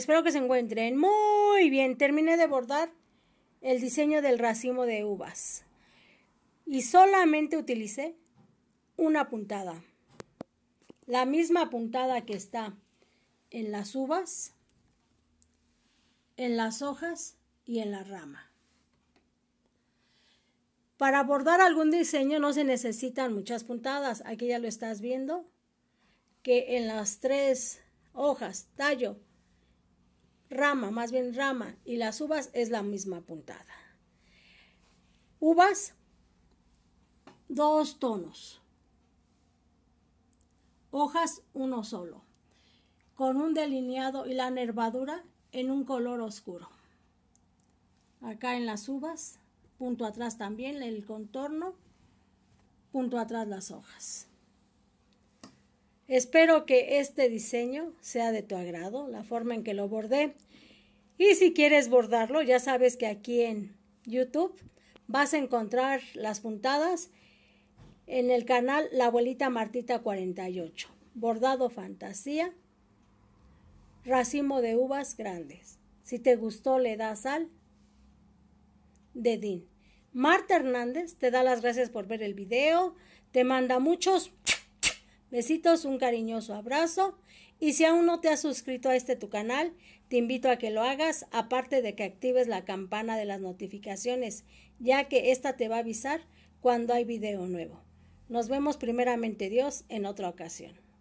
Espero que se encuentren muy bien. Terminé de bordar el diseño del racimo de uvas y solamente utilicé una puntada. La misma puntada que está en las uvas, en las hojas y en la rama. Para bordar algún diseño no se necesitan muchas puntadas. Aquí ya lo estás viendo, que en las tres hojas, tallo, rama, más bien rama, y las uvas es la misma puntada. Uvas, 2 tonos. Hojas, uno solo, con un delineado y la nervadura en un color oscuro. Acá en las uvas, punto atrás también el contorno, punto atrás las hojas. Espero que este diseño sea de tu agrado, la forma en que lo bordé. Y si quieres bordarlo, ya sabes que aquí en YouTube vas a encontrar las puntadas en el canal La Abuelita Martita 48. Bordado fantasía, racimo de uvas grandes. Si te gustó, le das al dedín. Marta Hernández te da las gracias por ver el video, te manda muchos besitos, un cariñoso abrazo, y si aún no te has suscrito a tu canal, te invito a que lo hagas, aparte de que actives la campana de las notificaciones, ya que esta te va a avisar cuando hay video nuevo. Nos vemos primeramente Dios en otra ocasión.